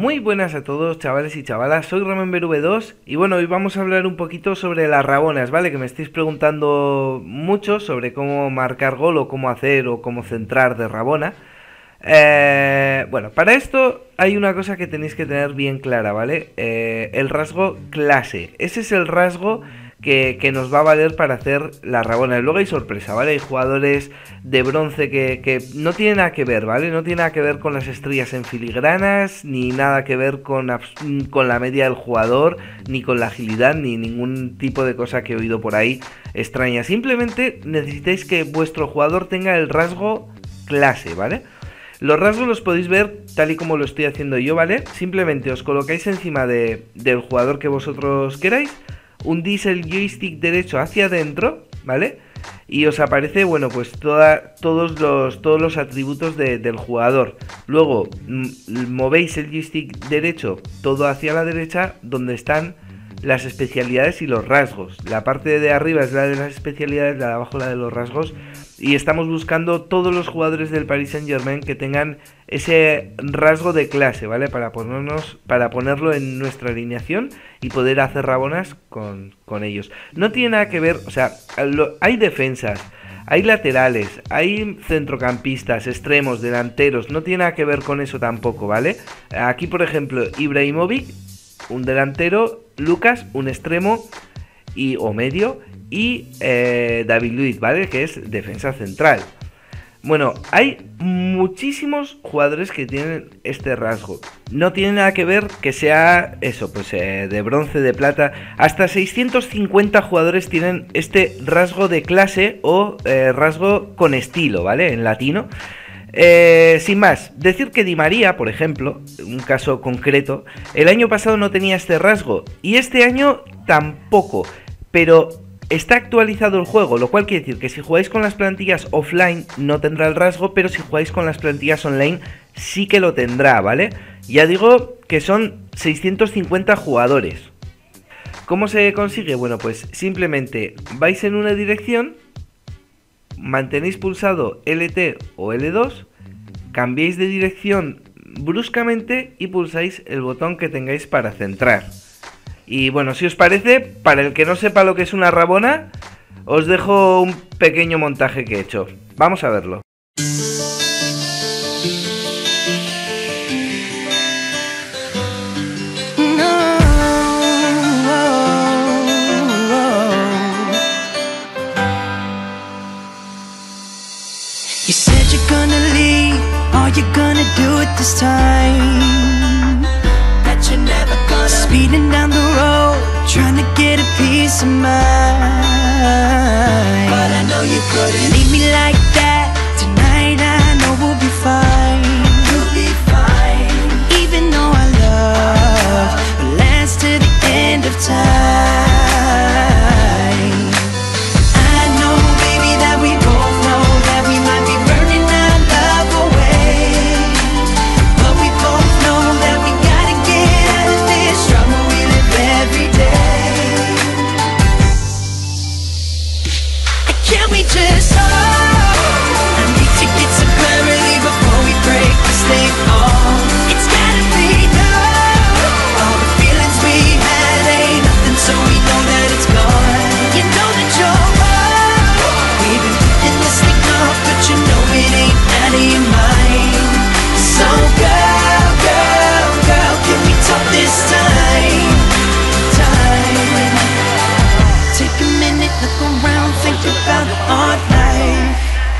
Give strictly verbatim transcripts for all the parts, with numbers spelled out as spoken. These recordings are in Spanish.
Muy buenas a todos, chavales y chavalas, soy Remember V dos y bueno, hoy vamos a hablar un poquito sobre las rabonas, ¿vale? Que me estáis preguntando mucho sobre cómo marcar gol o cómo hacer o cómo centrar de rabona. Eh, bueno, para esto hay una cosa que tenéis que tener bien clara, ¿vale? Eh, el rasgo clase, ese es el rasgo que, que nos va a valer para hacer la rabona. Y luego hay sorpresa, ¿vale? Hay jugadores de bronce que, que no tienen nada que ver, ¿vale? No tiene nada que ver con las estrellas en filigranas, ni nada que ver con, con la media del jugador, ni con la agilidad, ni ningún tipo de cosa que he oído por ahí extraña. Simplemente necesitáis que vuestro jugador tenga el rasgo clase, ¿vale? Los rasgos los podéis ver tal y como lo estoy haciendo yo, ¿vale? Simplemente os colocáis encima de, del jugador que vosotros queráis, hundís el joystick derecho hacia adentro, ¿vale? Y os aparece, bueno, pues toda, todos, los, todos los atributos de, del jugador. Luego movéis el joystick derecho todo hacia la derecha, donde están las especialidades y los rasgos. La parte de arriba es la de las especialidades, la de abajo la de los rasgos. Y estamos buscando todos los jugadores del Paris Saint-Germain que tengan ese rasgo de clase, ¿vale? Para ponernos, para ponerlo en nuestra alineación y poder hacer rabonas con, con ellos. No tiene nada que ver, o sea, lo, hay defensas, hay laterales, hay centrocampistas, extremos, delanteros, no tiene nada que ver con eso tampoco, ¿vale? Aquí, por ejemplo, Ibrahimovic, un delantero, Lucas, un extremo y o medio, y eh, David Luiz, ¿vale? Que es defensa central. Bueno, hay muchísimos jugadores que tienen este rasgo. No tiene nada que ver que sea eso, pues eh, de bronce, de plata. Hasta seiscientos cincuenta jugadores tienen este rasgo de clase o eh, rasgo con estilo, ¿vale? En latino. Eh, sin más, decir que Di María, por ejemplo, un caso concreto, el año pasado no tenía este rasgo y este año tampoco, pero está actualizado el juego, lo cual quiere decir que si jugáis con las plantillas offline no tendrá el rasgo, pero si jugáis con las plantillas online sí que lo tendrá, ¿vale? Ya digo que son seiscientos cincuenta jugadores. ¿Cómo se consigue? Bueno, pues simplemente vais en una dirección, mantenéis pulsado L T o L dos, cambiáis de dirección bruscamente y pulsáis el botón que tengáis para centrar. Y bueno, si os parece, para el que no sepa lo que es una rabona, os dejo un pequeño montaje que he hecho. Vamos a verlo. You said you're gonna leave, are you gonna do it this time? That you're never gonna. Speeding down the road, trying to get a peace of mind. But I know you couldn't leave me like that. Tonight I know we'll be fine. You'll be fine. Even though our love will last to the end of time. I know, baby, that we both know that we might be burning our love away, but we both know that we gotta get out of this trouble we live every day. Can we just oh, I need to get some clarity before we break this thing off. It's gotta be done. All the feelings we had ain't nothing, so we know that it's gone. You know that you're wrong. We've been putting this thing off, but you know it ain't out of your mind. So girl, girl, girl, can we talk this time? Time. Take a minute, look around, think about our life.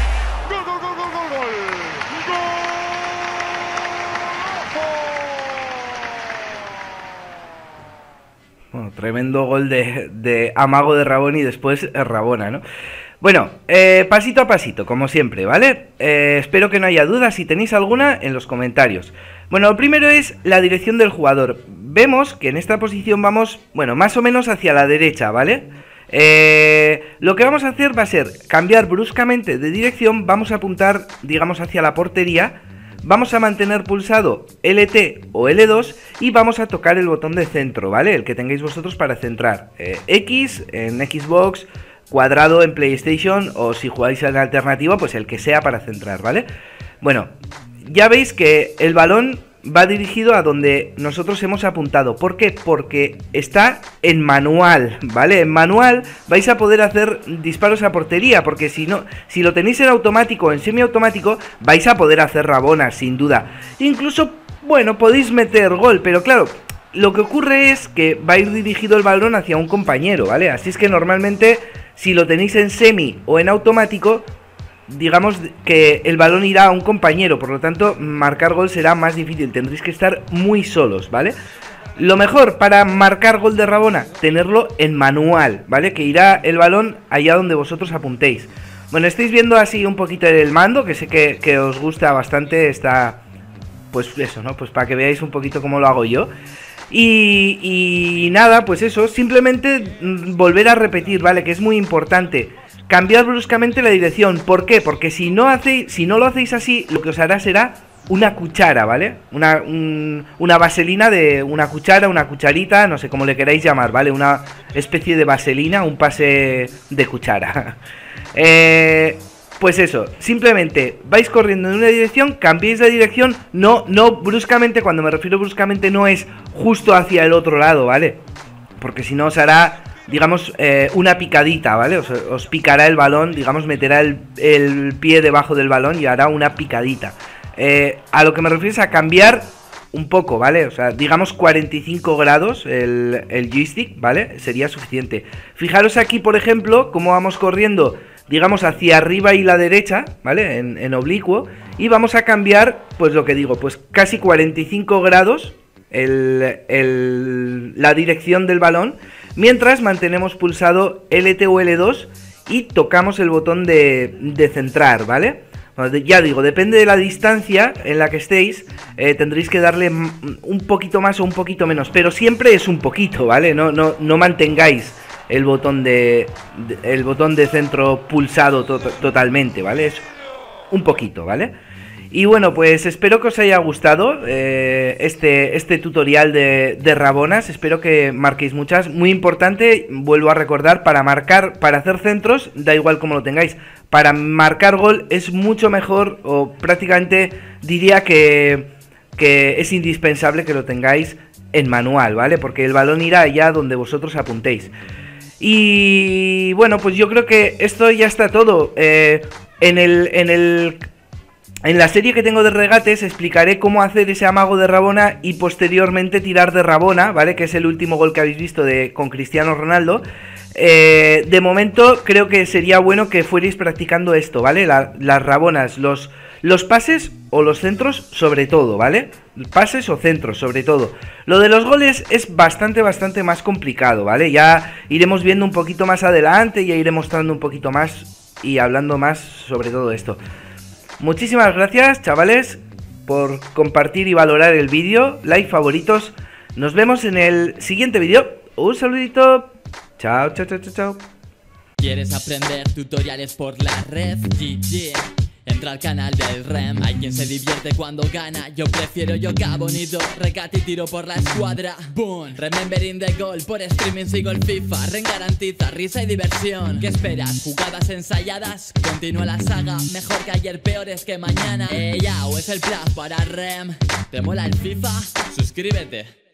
Bueno, tremendo gol de, de amago de Rabón y después Rabona, ¿no? Bueno, eh, pasito a pasito, como siempre, ¿vale? Eh, espero que no haya dudas, si tenéis alguna, en los comentarios. Bueno, lo primero es la dirección del jugador. Vemos que en esta posición vamos, bueno, más o menos hacia la derecha, ¿vale? Eh, lo que vamos a hacer va a ser cambiar bruscamente de dirección, vamos a apuntar, digamos, hacia la portería. Vamos a mantener pulsado L T o L dos y vamos a tocar el botón de centro, ¿vale? El que tengáis vosotros para centrar. Eh, X en Xbox, cuadrado en PlayStation o si jugáis en alternativa, pues el que sea para centrar, ¿vale? Bueno, ya veis que el balón va dirigido a donde nosotros hemos apuntado. ¿Por qué? Porque está en manual, ¿vale? En manual vais a poder hacer disparos a portería, porque si no, si lo tenéis en automático o en semiautomático, vais a poder hacer rabonas, sin duda. Incluso, bueno, podéis meter gol, pero claro, lo que ocurre es que va a ir dirigido el balón hacia un compañero, ¿vale? Así es que normalmente, si lo tenéis en semi o en automático, digamos que el balón irá a un compañero, por lo tanto marcar gol será más difícil, tendréis que estar muy solos, ¿vale? Lo mejor para marcar gol de Rabona, tenerlo en manual, ¿vale? Que irá el balón allá donde vosotros apuntéis. Bueno, estáis viendo así un poquito el mando, que sé que, que os gusta bastante, está, pues eso, ¿no? Pues para que veáis un poquito cómo lo hago yo. Y, y nada, pues eso, simplemente volver a repetir, ¿vale? Que es muy importante. Cambiar bruscamente la dirección. ¿Por qué? Porque si no hacéis, si no lo hacéis así, lo que os hará será una cuchara, ¿vale? Una, un, una vaselina de una cuchara, una cucharita, no sé cómo le queráis llamar, ¿vale? Una especie de vaselina, un pase de cuchara. eh, pues eso, simplemente vais corriendo en una dirección, cambiéis la dirección, no, no bruscamente, cuando me refiero bruscamente no es justo hacia el otro lado, ¿vale? Porque si no os hará, digamos, eh, una picadita, ¿vale? Os, os picará el balón, digamos, meterá el, el pie debajo del balón y hará una picadita. Eh, a lo que me refiero es a cambiar un poco, ¿vale? O sea, digamos cuarenta y cinco grados el, el joystick, ¿vale? Sería suficiente. Fijaros aquí, por ejemplo, cómo vamos corriendo, digamos, hacia arriba y la derecha, ¿vale? En, en oblicuo. Y vamos a cambiar, pues lo que digo, pues casi cuarenta y cinco grados el, el, la dirección del balón, mientras mantenemos pulsado L T o L dos y tocamos el botón de, de centrar, ¿vale? Bueno, ya digo, depende de la distancia en la que estéis, eh, tendréis que darle un poquito más o un poquito menos, pero siempre es un poquito, ¿vale? No, no, no mantengáis el botón de, de el botón de centro pulsado to totalmente, ¿vale? Es un poquito, ¿vale? Y bueno, pues espero que os haya gustado eh, este, este tutorial de, de rabonas. Espero que marquéis muchas. Muy importante, vuelvo a recordar, para marcar, para hacer centros, da igual como lo tengáis. Para marcar gol es mucho mejor, o prácticamente diría que, que es indispensable que lo tengáis en manual, ¿vale? Porque el balón irá allá donde vosotros apuntéis. Y bueno, pues yo creo que esto ya está todo. Eh, en el... En el En la serie que tengo de regates explicaré cómo hacer ese amago de Rabona y posteriormente tirar de Rabona, ¿vale? Que es el último gol que habéis visto de, con Cristiano Ronaldo. Eh, de momento creo que sería bueno que fuerais practicando esto, ¿vale? La, las Rabonas, los, los pases o los centros sobre todo, ¿vale? Pases o centros sobre todo. Lo de los goles es bastante, bastante más complicado, ¿vale? Ya iremos viendo un poquito más adelante, ya iré mostrando un poquito más y hablando más sobre todo esto. Muchísimas gracias, chavales, por compartir y valorar el vídeo. Like, favoritos. Nos vemos en el siguiente vídeo. Un saludito. Chao, chao, chao, chao, chao. ¿Quieres aprender tutoriales por la red? G G. Entra al canal del Rem. Hay quien se divierte cuando gana. Yo prefiero yoga bonito. Recate y tiro por la escuadra. Boom. Remembering the goal. Por streaming sigo el FIFA. Ren garantiza risa y diversión. ¿Qué esperas? Jugadas ensayadas. Continúa la saga. Mejor que ayer, peores que mañana. Ey, o es el plan para Rem. ¿Te mola el FIFA? Suscríbete.